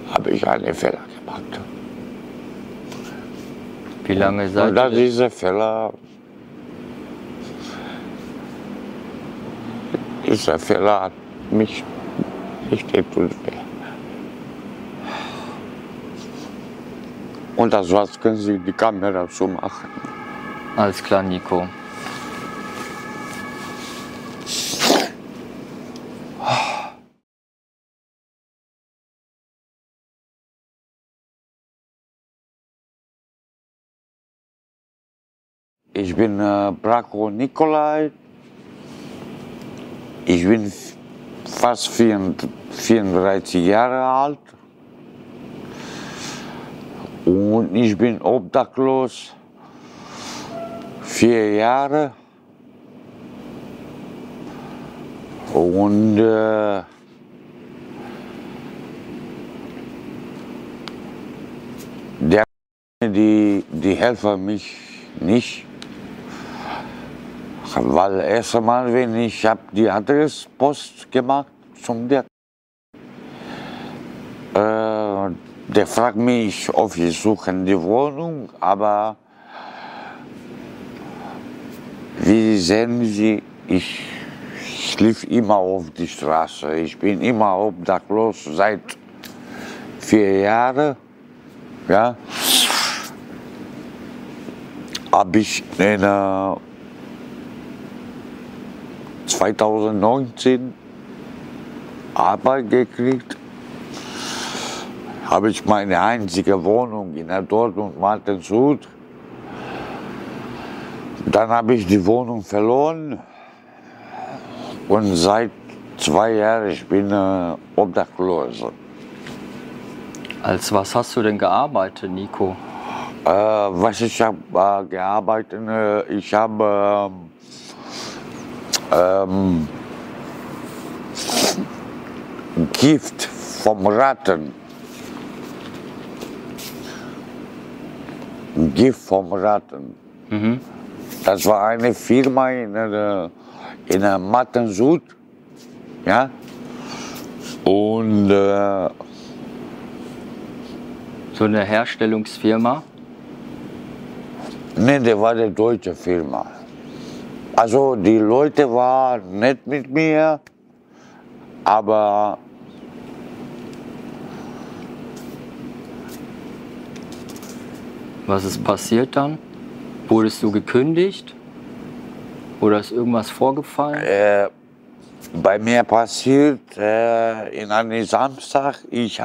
habe ich einen Fehler gemacht. Wie lange seid Und dann ihr? dieser Fehler hat mich nicht getan. Und das was können Sie die Kamera so machen. Alles klar, Nico. Ich bin Brako Nikolai. Ich bin fast 34 Jahre alt. Und ich bin obdachlos 4 Jahre. Und die helfen mich nicht. Weil erst einmal, wenn ich habe die Adresspost gemacht zum der fragt mich, ob ich suche die Wohnung, aber wie sehen Sie, ich schlief immer auf die Straße. Ich bin immer obdachlos seit 4 Jahren. Ja, habe ich in 2019 Arbeit gekriegt. Habe ich meine einzige Wohnung in der Dortmund-Martensrud. Dann habe ich die Wohnung verloren und seit 2 Jahren ich bin obdachlos. Als was hast du denn gearbeitet, Nico? Was ich habe gearbeitet, ich habe Gift vom Ratten. Gift vom Ratten. Mhm. Das war eine Firma in der Martensrud. Ja? Und So eine Herstellungsfirma? ne, der war eine deutsche Firma. Also die Leute waren nett mit mir, aber Was ist passiert dann? Wurdest du gekündigt? Oder ist irgendwas vorgefallen? bei mir passiert in einem Samstag, ich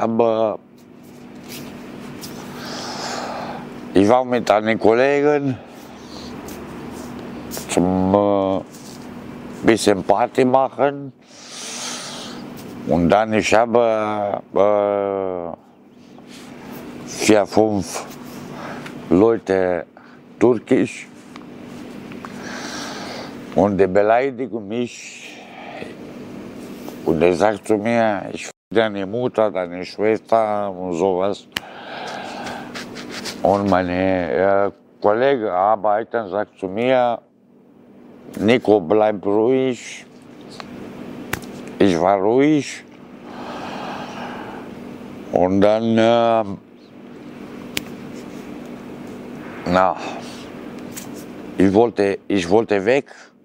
war mit einem Kollegen zum bisschen Party machen und dann ich habe 4, 5 Leute Türkisch und die beleidigen mich und er sagt zu mir, ich will deine Mutter, deine Schwester und sowas. Und meine Kollegen arbeiten, sagt zu mir, Nico, bleib ruhig. Ich war ruhig. Und dann, ich wollte weg.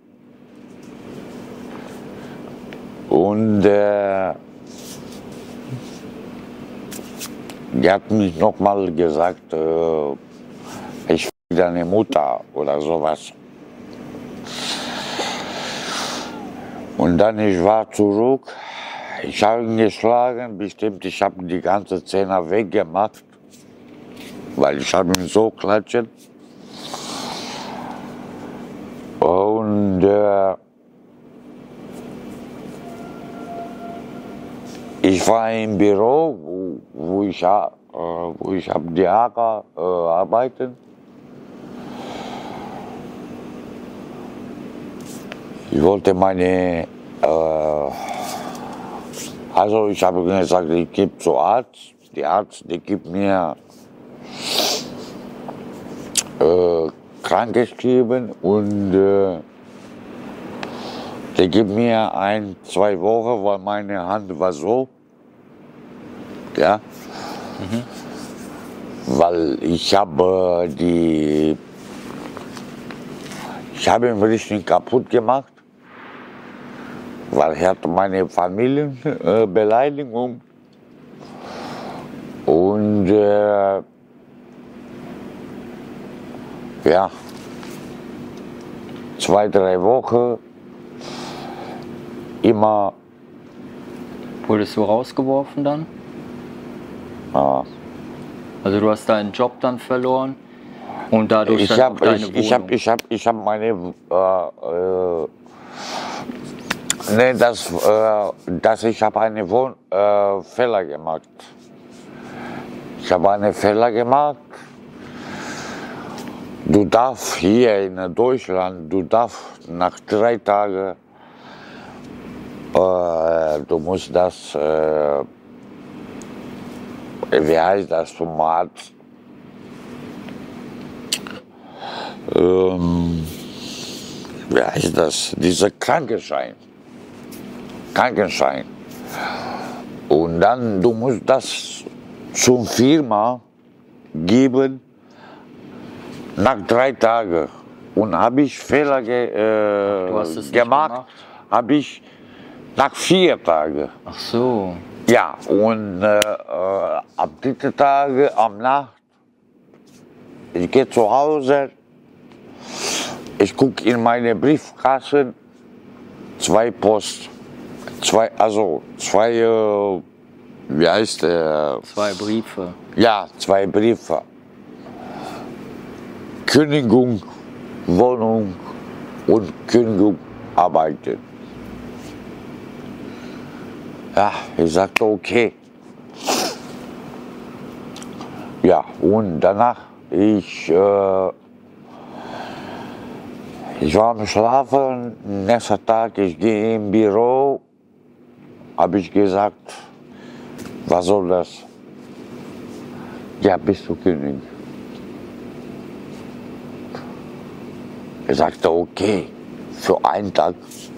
Und die hat mich nochmal gesagt, ich will deine Mutter oder sowas. Und dann ich war zurück, ich habe ihn geschlagen, bestimmt, ich habe die ganze Zähne weggemacht, weil ich habe ihn so klatschen. Und ich war im Büro, wo ich habe die Haare arbeiten. Ich wollte also ich habe gesagt, ich gebe zum Arzt. Der Arzt, der gibt mir krankgeschrieben und der gibt mir 1, 2 Wochen, weil meine Hand war so. Ja. Weil ich habe ihn richtig kaputt gemacht, weil er hatte meine Familienbeleidigung und ja, 2, 3 Wochen immer. Wurdest du rausgeworfen dann? Ja. Also du hast deinen Job dann verloren und dadurch dann auch deine Wohnung. Ich habe meine, ich habe einen Fehler gemacht. Ich habe einen Fehler gemacht. Du darfst hier in Deutschland, du darfst nach 3 Tagen, du musst das, wie heißt das, zum Arzt? Wie heißt das? Dieser Krankenschein. Und dann, du musst das zur Firma geben nach 3 Tagen. Und habe ich Fehler Du hast es nicht gemacht, habe ich nach 4 Tagen. Ach so. Ja, und ab 3. Tage am Nacht, ich gehe zu Hause, ich gucke in meine Briefkasten, 2 Post, 2, wie heißt der? 2 Briefe. Ja, 2 Briefe. Kündigung, Wohnung und Kündigung, Arbeiten. Ja, ich sagte okay. Ja, und danach, ich war am Schlafen, nächster Tag, ich gehe im Büro, habe ich gesagt, was soll das? Ja, bist du kündigen. Ich sagte, okay, für einen Tag.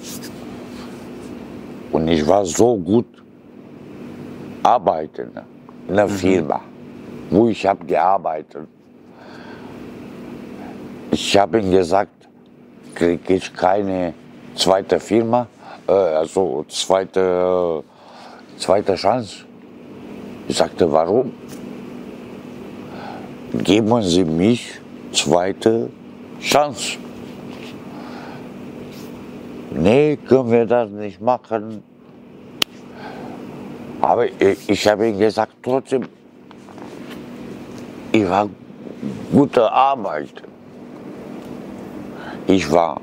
Und ich war so gut arbeiten in der Firma, wo ich habe gearbeitet. Ich habe ihm gesagt, kriege ich keine zweite Firma, also zweite Chance. Ich sagte, warum? Geben Sie mich zweite Chance. Nee, können wir das nicht machen. Aber ich habe ihm gesagt, trotzdem, ich war gute Arbeit. Ich war,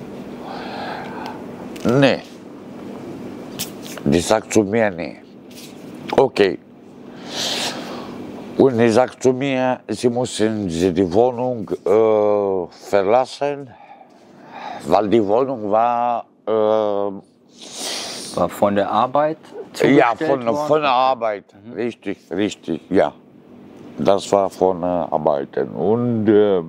nee. Die sagt zu mir, nee. Okay. Und die sagt zu mir, sie müssen die Wohnung verlassen, weil die Wohnung war von der Arbeit ja, zugestellt worden? von der Arbeit, richtig, ja. Das war von der Arbeit. Und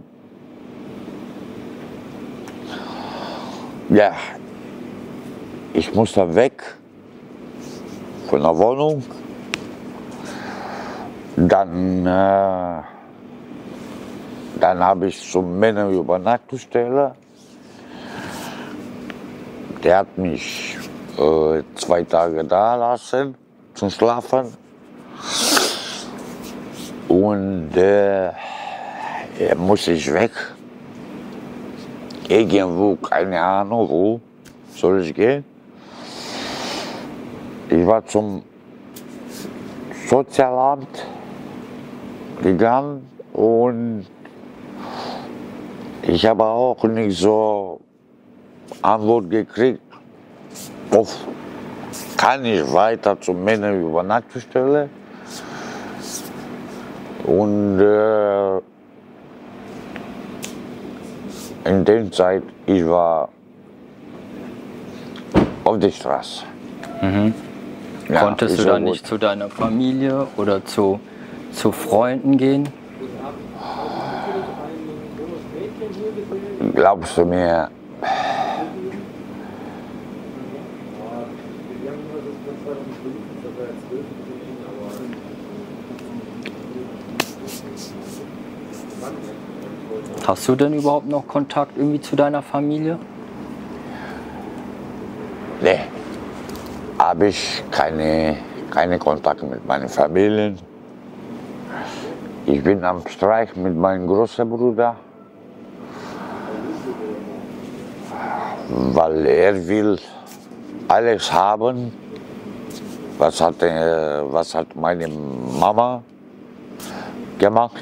ja, ich musste weg von der Wohnung. Dann habe ich zum Männerübernachtungsstelle. Der hat mich 2 Tage da lassen zum Schlafen. Und muss ich weg. Irgendwo, keine Ahnung wo soll ich gehen. Ich war zum Sozialamt gegangen und ich habe auch nicht so Antwort gekriegt, kann ich weiter zur Männerübernachtungsstelle. Und in der Zeit, ich war auf der Straße. Ja, Konntest du dann nicht zu deiner Familie oder zu Freunden gehen? Glaubst du mir, Hast du denn überhaupt noch Kontakt irgendwie zu deiner Familie? Nee, habe ich keine Kontakte mit meinen Familien. Ich bin am Streik mit meinem großen Bruder, weil er will alles haben, was hat meine Mama gemacht.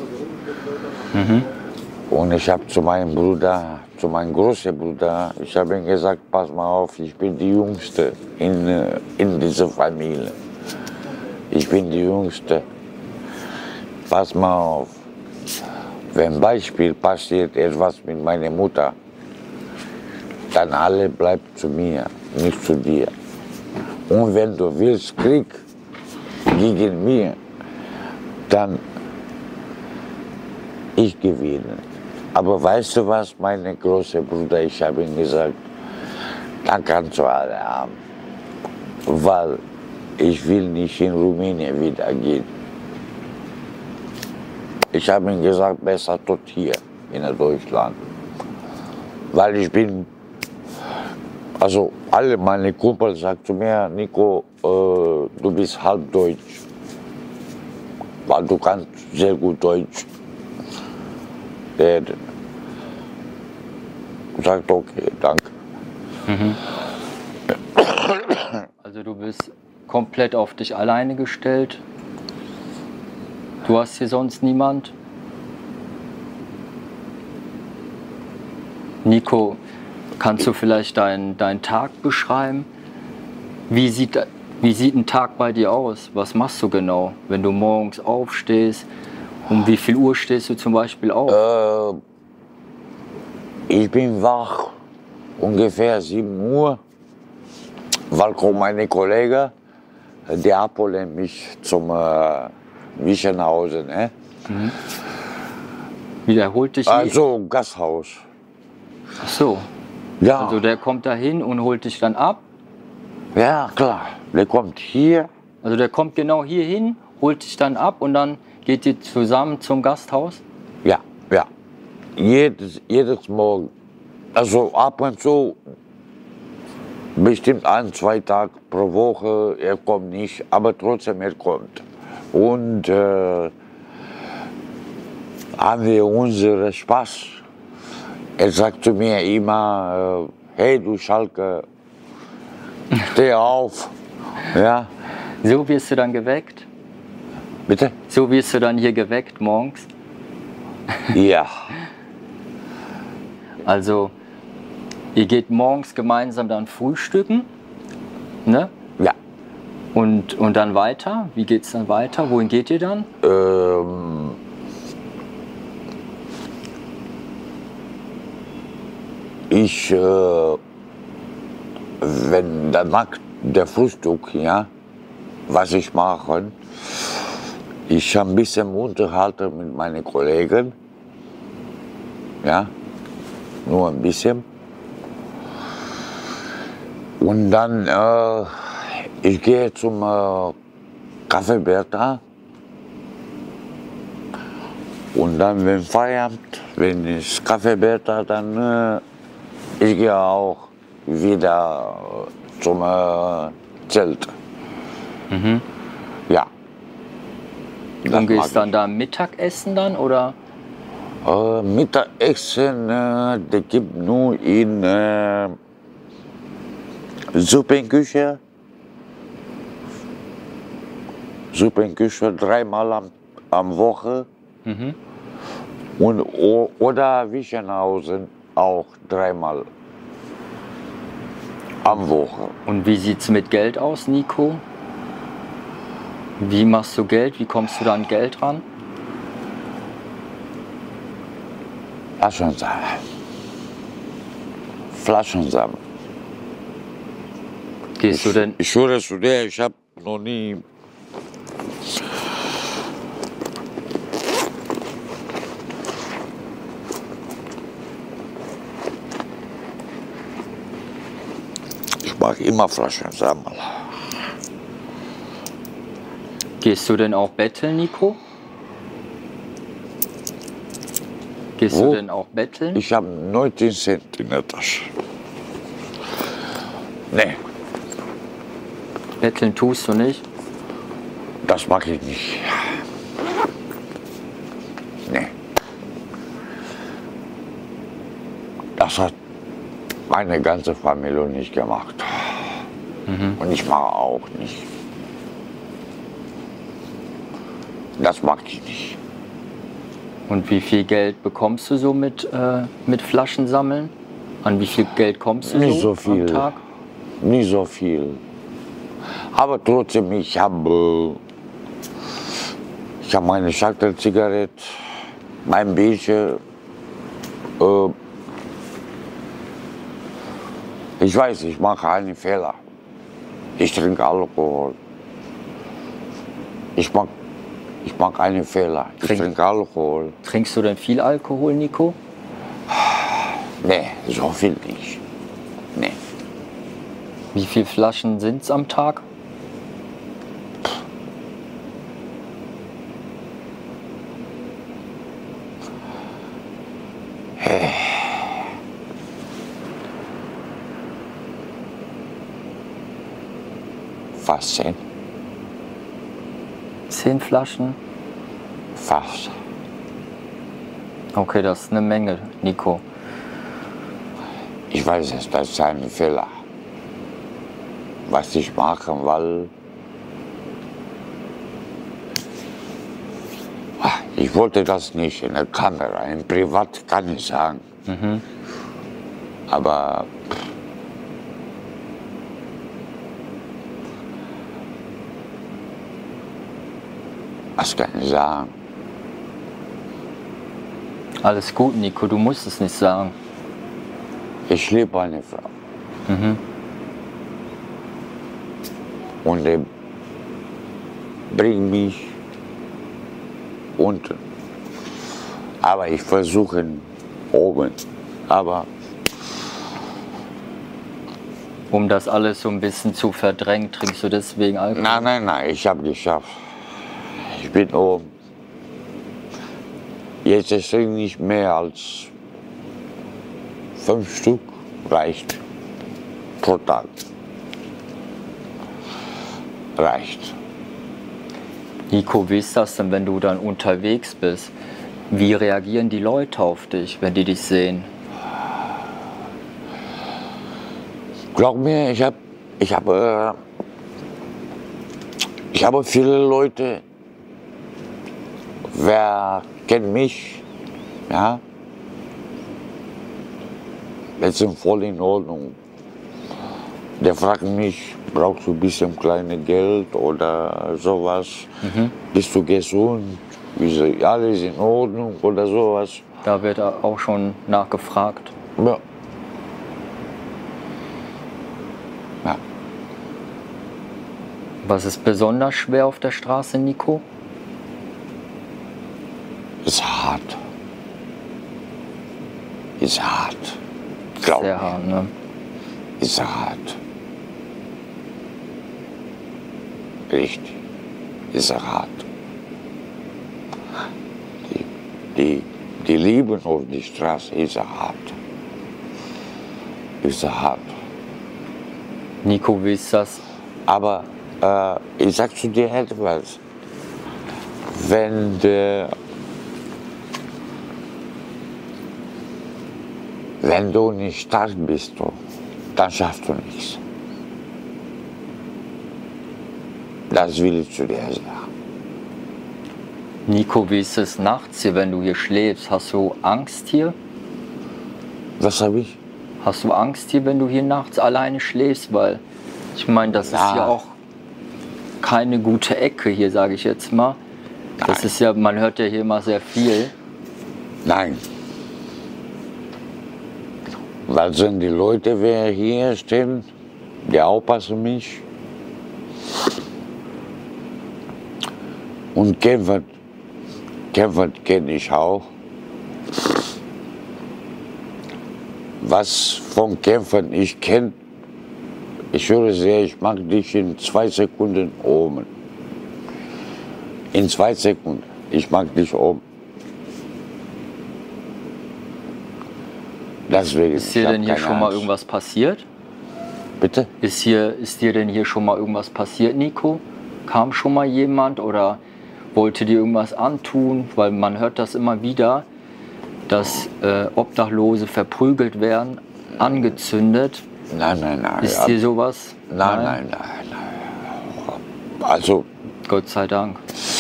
Und ich habe zu meinem Bruder, zu meinem großen Bruder, ich habe ihm gesagt, pass mal auf, ich bin die Jüngste in dieser Familie. Ich bin die Jüngste. Pass mal auf, wenn Beispiel passiert etwas mit meiner Mutter, dann alle bleibt zu mir, nicht zu dir. Und wenn du willst Krieg gegen mich, dann ich gewinne. Aber weißt du was, meine große Bruder, ich habe ihm gesagt, dann kannst du alle haben, weil ich will nicht in Rumänien wieder gehen. Ich habe ihm gesagt, besser tot hier in Deutschland, weil ich bin, also alle meine Kumpel sagen zu mir, Nico, du bist halb Deutsch, weil du kannst sehr gut Deutsch reden. Sagt okay, danke. Also du bist komplett auf dich alleine gestellt. Du hast hier sonst niemand. Nico, kannst du vielleicht deinen Tag beschreiben? Wie sieht ein Tag bei dir aus? Was machst du genau, wenn du morgens aufstehst? Um wie viel Uhr stehst du zum Beispiel auf? Ich bin wach ungefähr 7 Uhr, weil kommen meine Kollegen, die abholen mich zum Mischen nach Hause. Ne? Wiederholt dich? Also Gasthaus. Ach so. Ja. Also der kommt da hin und holt dich dann ab? Ja, klar. Der kommt hier. Also der kommt genau hier hin, holt dich dann ab und dann geht ihr zusammen zum Gasthaus? Ja, ja. Jedes Morgen. Also ab und zu, bestimmt 1, 2 Tage pro Woche, er kommt nicht, aber trotzdem er kommt. Und haben wir unseren Spaß. Er sagt zu mir immer, hey du Schalke, steh auf. Ja. So wirst du dann geweckt? Bitte? So wirst du dann hier geweckt morgens? Ja. Also, ihr geht morgens gemeinsam dann frühstücken, ne? Ja. Und dann weiter? Wie geht's dann weiter? Wohin geht ihr dann? Wenn danach der Frühstück, ja, was ich mache, ich habe ein bisschen unterhalten mit meinen Kollegen, ja, nur ein bisschen. Und dann, ich gehe zum Café Berta. Und dann, wenn Feierabend, wenn ich Café Berta, dann ich gehe auch wieder zum Zelt. Ja. Und gehst dann da Mittagessen dann, oder? Mittagessen, der gibt nur in Suppenküche. Suppenküche 3-mal am Woche. Und, oder Wischenhausen auch 3-mal am Woche. Und wie sieht's mit Geld aus, Nico? Wie machst du Geld? Wie kommst du da an Geld ran? Flaschensammlung. Gehst du denn? Ich schwöre zu dir, ich habe noch nie. Ich mag immer Flaschen sammeln. Gehst du denn auch betteln, Nico? Gehst du denn auch betteln? Ich habe 19 Cent in der Tasche. Nee, Betteln tust du nicht? das mag ich nicht. Nee. Das hat meine ganze Familie nicht gemacht. Und ich mache auch nicht. Das mag ich nicht. Und wie viel Geld bekommst du so mit Flaschensammeln? An wie viel Geld kommst du Nicht so am viel. Tag? Nicht so viel. Aber trotzdem, ich habe meine Schachtel Zigarette, mein Bierchen. Ich weiß, ich mache einen Fehler. Ich trinke Alkohol. Ich mag einen Fehler. Ich trinke Alkohol. Trinkst du denn viel Alkohol, Nico? Nee, so viel nicht. Nee. Wie viele Flaschen sind es am Tag? Fast 10. 10 Flaschen? Fast. Okay, das ist eine Menge, Nico. Ich weiß es, das ist ein Fehler. Was ich mache, weil ich wollte das nicht in der Kamera, in Privat kann ich sagen. Aber was kann ich sagen? Alles gut, Nico, du musst es nicht sagen. Ich liebe eine Frau. Und er bringt mich unten. Aber ich versuche oben. Aber Um das alles so ein bisschen zu verdrängen, trinkst du deswegen Alkohol? nein, ich habe geschafft. Ich bin oben. Jetzt ist es nicht mehr als 5 Stück, reicht. Pro Tag. Reicht. Nico, wie ist das denn, wenn du dann unterwegs bist? Wie reagieren die Leute auf dich, wenn die dich sehen? Glaub mir, ich habe viele Leute, wer kennt mich, ja, das sind voll in Ordnung. Der fragt mich, brauchst du ein bisschen kleines Geld oder sowas? Bist du gesund? Alles in Ordnung oder sowas? Da wird auch schon nachgefragt. Ja. Ja. Was ist besonders schwer auf der Straße, Nico? Ist hart. Ist hart. Glaub Sehr mir. hart, ne? Ist hart. Richtig. Ist hart. Die Leben auf die Straße ist hart. Ist hart. Nico, wie ist das? Aber ich sag zu dir etwas. Wenn du nicht stark bist, dann schaffst du nichts. Das will ich zu dir sagen. Nico, wie ist es nachts hier, wenn du hier schläfst? Hast du Angst hier? Was habe ich? Hast du Angst hier, wenn du hier nachts alleine schläfst? Weil ich meine, das ist ja auch keine gute Ecke hier, sage ich jetzt mal. Das ist ja, man hört ja hier immer sehr viel. Nein. Weil sind die Leute, wer hier stehen, die aufpassen mich und kämpfen kenne ich auch. Was von Kämpfen ich kenne, ich höre sehr, ich mag dich in 2 Sekunden oben. In 2 Sekunden, ich mag dich oben. Deswegen, Ist dir ich hab denn hier keine schon mal Angst. irgendwas passiert? Bitte? Ist dir denn hier schon mal irgendwas passiert, Nico? Kam schon mal jemand oder wollte dir irgendwas antun? Weil man hört das immer wieder, dass Obdachlose verprügelt werden, angezündet. Nein, nein, nein. Ist dir sowas? Nein, nein, nein, nein. Also, Gott sei Dank.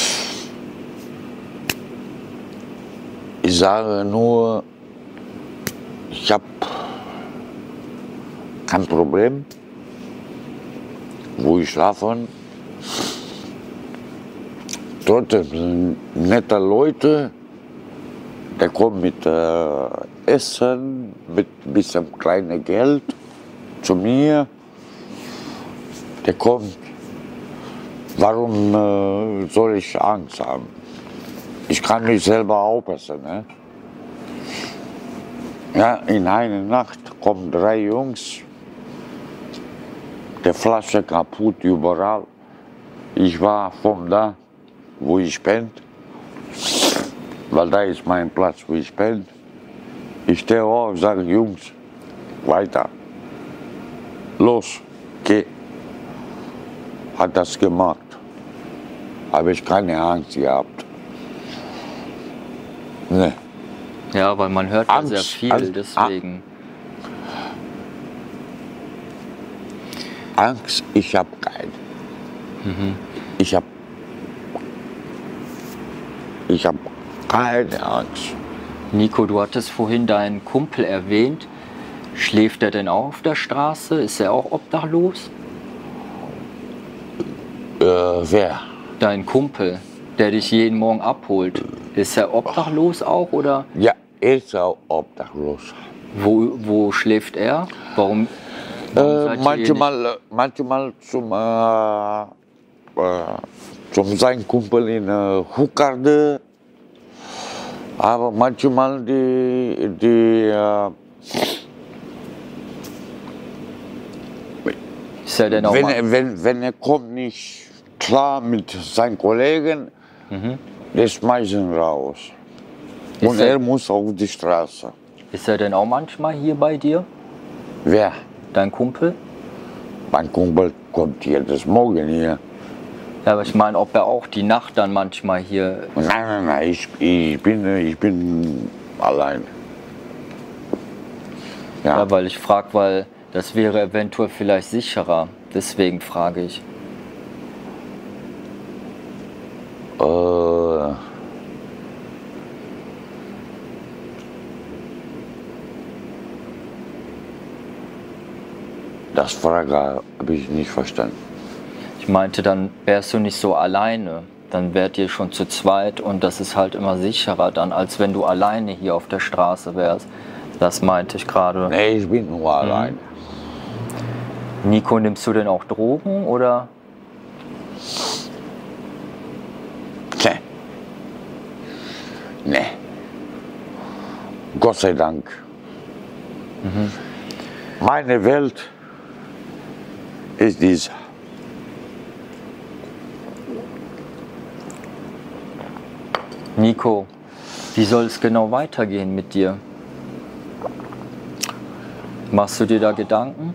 ich sage nur, ich habe kein Problem, wo ich schlafe. Dort sind nette Leute, der kommt mit Essen, mit ein bisschen kleines Geld zu mir. Der kommt. Warum soll ich Angst haben? Ich kann mich selber aufpassen. Ne? Ja, in einer Nacht kommen 3 Jungs, die Flasche kaputt überall. Ich war von da, wo ich bin, weil da ist mein Platz, wo ich bin. Ich stehe auf, sage Jungs, weiter. Los, geh. Hat das gemacht. Habe ich keine Angst gehabt. Nee. Ja, weil man hört ja Angst, sehr viel, Angst, deswegen. Angst, ich habe keine. Ich habe keine Angst. Nico, du hattest vorhin deinen Kumpel erwähnt. Schläft er denn auch auf der Straße? Ist er auch obdachlos? Wer? Dein Kumpel, der dich jeden Morgen abholt. Ist er obdachlos auch oder Ja, er ist auch obdachlos. wo schläft er? Warum seid ihr nicht- Manchmal zum sein Kumpel in Huckarde, aber manchmal ist er denn auch mal, wenn er kommt nicht klar mit seinen Kollegen, der schmeißen raus. Und er- er muss auf die Straße. ist er denn auch manchmal hier bei dir? Wer? Dein Kumpel? Mein Kumpel kommt jedes Morgen hier. Ja, aber ich meine, ob er auch die Nacht dann manchmal hier. Nein, ich bin allein. Ja. Ja, weil ich frage, weil das wäre eventuell vielleicht sicherer. Deswegen frage ich. Das Frage habe ich nicht verstanden. Ich meinte, dann wärst du nicht so alleine. Dann wärt ihr schon zu zweit und das ist halt immer sicherer dann, als wenn du alleine hier auf der Straße wärst. Das meinte ich gerade. Nee, ich bin nur allein. Nico, nimmst du denn auch Drogen oder? Nee. Nee. Gott sei Dank. Meine Welt ist diese. Nico, wie soll es genau weitergehen mit dir? Machst du dir da Gedanken?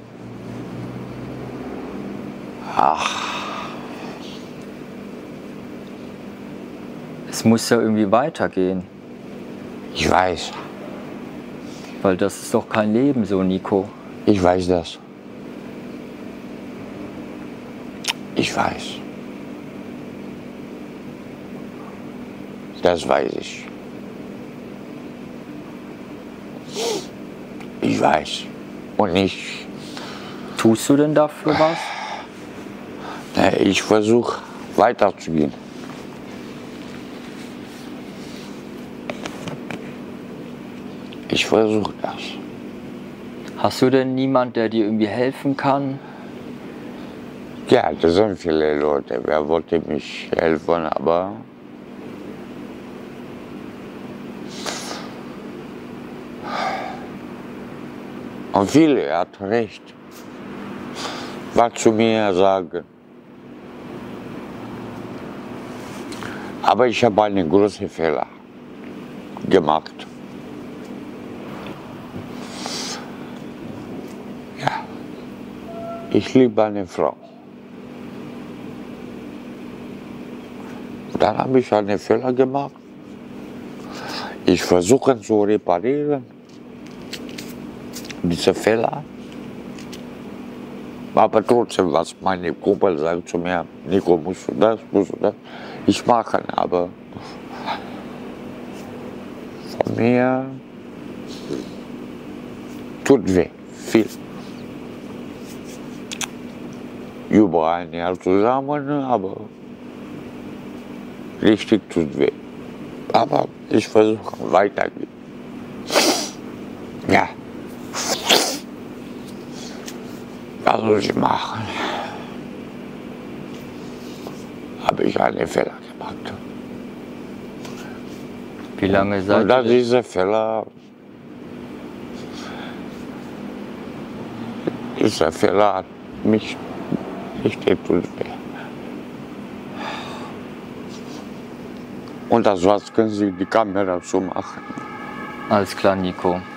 Es muss ja irgendwie weitergehen, Ich weiß. weil das ist doch kein Leben so, Nico. Ich weiß das. Ich weiß. Das weiß ich. Ich weiß. Und Tust du denn dafür was? ich versuche weiterzugehen. Ich versuche das. Hast du denn niemand, der dir irgendwie helfen kann? Ja, das sind viele Leute. Wer wollte mich helfen, aber und viele, er hat recht. Was zu mir sagen. Aber ich habe einen großen Fehler gemacht. Ich liebe eine Frau. Dann habe ich einen Fehler gemacht. Ich versuche zu reparieren, diese Fehler. Aber trotzdem, was meine Kumpel sagt zu mir, Nico, musst du das. Ich mache, aber von mir tut weh, viel. Über ein Jahr zusammen, aber richtig tut weh. Aber ich versuche weitergehen. Ja. Was soll ich machen? Habe ich einen Fehler gemacht. Wie lange seid Und dann ihr? dieser Fehler hat mich richtig tut weh. Und das was können Sie die Kamera so machen. Alles klar, Nico.